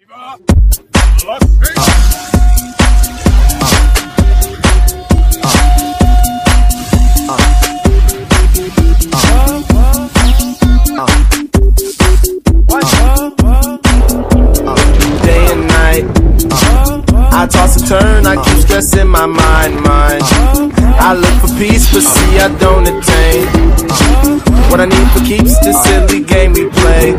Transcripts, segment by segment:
Day and night, I toss and turn, I keep stressing my mind. I look for peace, but see I don't attain what I need for keeps this silly game we play.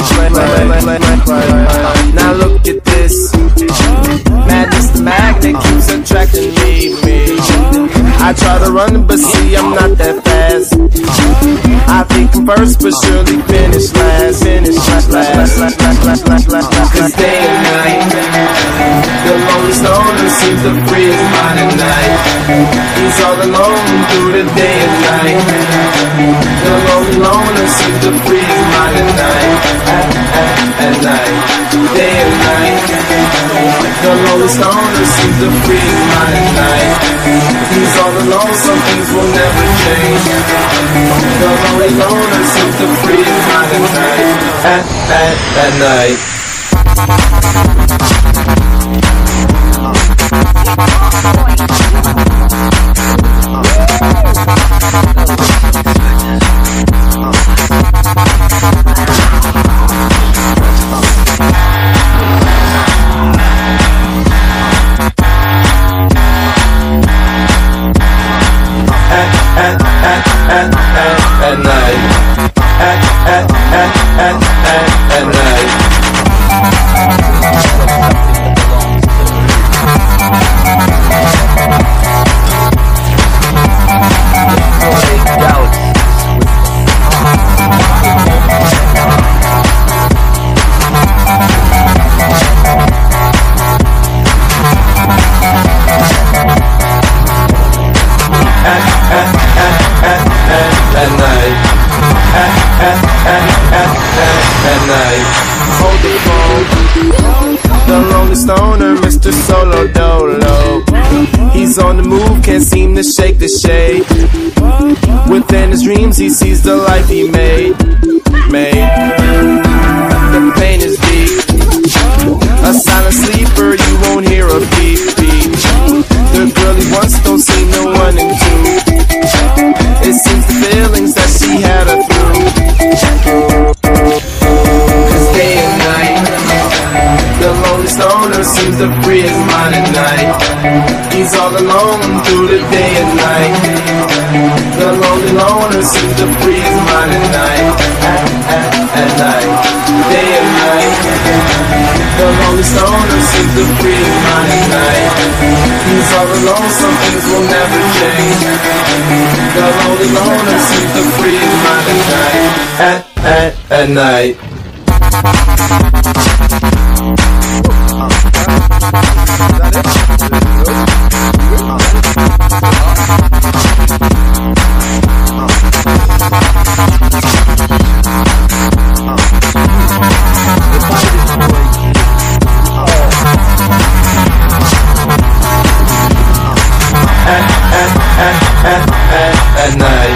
Now look at this madness, the magnet keeps attracting me. I try to run, but see I'm not that fast. I think I'm first, but surely finish last. Cause day and night, the lonely stoner seems to free his mind at night. He's all alone through the day and night. The lonely loner seems to free his mind at night. At night, day and night. The lonely stoner seems to free his mind at night. He's all alone, some things will never change. The lonely loner seems to free his mind at night. At night. At night. Hold the phone. The lonely stoner, Mr. Solo Dolo. He's on the move, can't seem to shake the shade. Within his dreams, he sees the life he made. The pain is deep. A silent sleeper, you won't hear a beep. The girl he wants don't seem to one and two. It seems the feelings that she had her through. Cause day and night, the lonely stoner seems to free his mind at night. He's all alone through the day and night. The lonely loner seems to free his mind at night. At night, day and night. The lonely stoner seems to free his mind at night. He's all alone, some things will never change. The lonely loner seems to free his mind at night. At night. At night.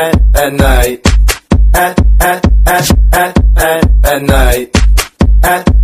At night.